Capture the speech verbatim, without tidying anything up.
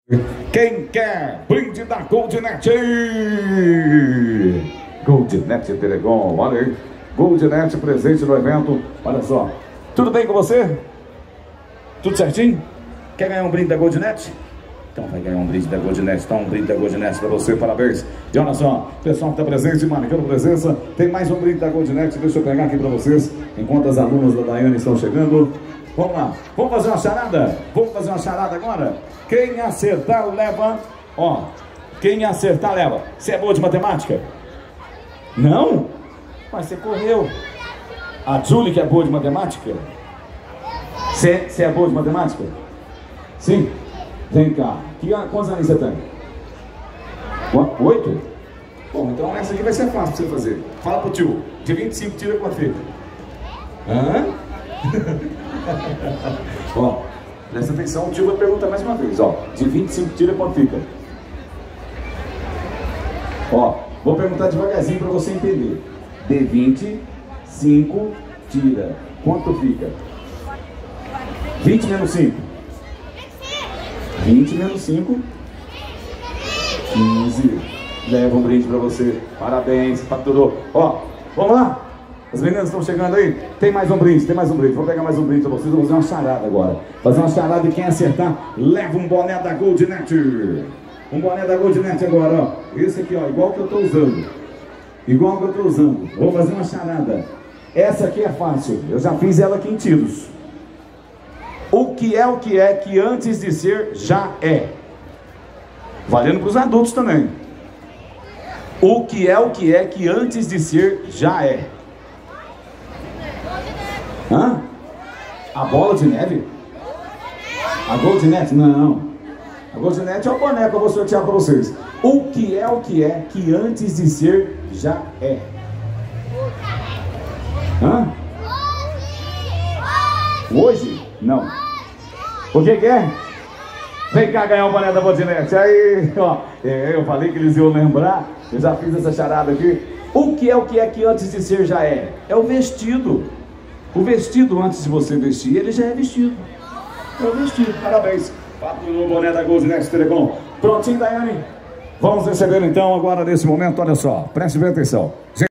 Quem quer brinde da Goldnet? Goldnet Telecom, olha aí. Goldnet presente no evento. Olha só. Tudo bem com você? Tudo certinho? Quer ganhar um brinde da Goldnet? Então vai ganhar um brinde da Goldnet. Então um brinde da Goldnet para você, parabéns. E olha só, pessoal que está presente, marcando presença, tem mais um brinde da Goldnet. Deixa eu pegar aqui para vocês, enquanto as alunas da Daiane estão chegando. Vamos lá, vamos fazer uma charada? Vamos fazer uma charada agora? Quem acertar leva, ó, quem acertar leva. Você é boa de matemática? Não? Mas você correu. A Julie que é boa de matemática? Você, você é boa de matemática? Sim? Vem cá. Que, quantos anos você tem? Oito? Bom, então essa aqui vai ser fácil pra você fazer. Fala pro tio. De vinte e cinco tira quanto fica? Hã? Ó, presta atenção, o tio vai perguntar mais uma vez, ó. De vinte e cinco tira quanto fica? Ó, vou perguntar devagarzinho para você entender. De vinte e cinco tira quanto fica? vinte menos cinco. vinte menos cinco. quinze. Leva um brinde para você. Parabéns, faturou. Ó, vamos lá? As meninas estão chegando aí? Tem mais um brinde, tem mais um brinde. Vou pegar mais um brinde para vocês. Vou fazer uma charada agora. Fazer uma charada e quem acertar, leva um boné da Goldnet. Um boné da Goldnet agora, ó. Esse aqui, ó, igual que eu tô usando. Igual que eu tô usando. Vou fazer uma charada. Essa aqui é fácil. Eu já fiz ela aqui em tiros. O que é o que é que antes de ser, já é. Valendo para os adultos também. O que é o que é que antes de ser, já é. Hã? A bola de neve? A Goldnet? Não. A Goldnet é o boné que eu vou sortear para vocês. O que é o que é que antes de ser, já é. Hã? Hoje? Não. O que que é? Vem cá ganhar o boné da Goldnet. Aí, ó. É, eu falei que eles iam lembrar. Eu já fiz essa charada aqui. O que é o que é que antes de ser, já é? É o vestido. O vestido, antes de você vestir, ele já é vestido. É o vestido. Parabéns. Faturou o boné da Goldnet Telecom. Prontinho, Daiane? Vamos receber então agora nesse momento, olha só. Preste bem atenção.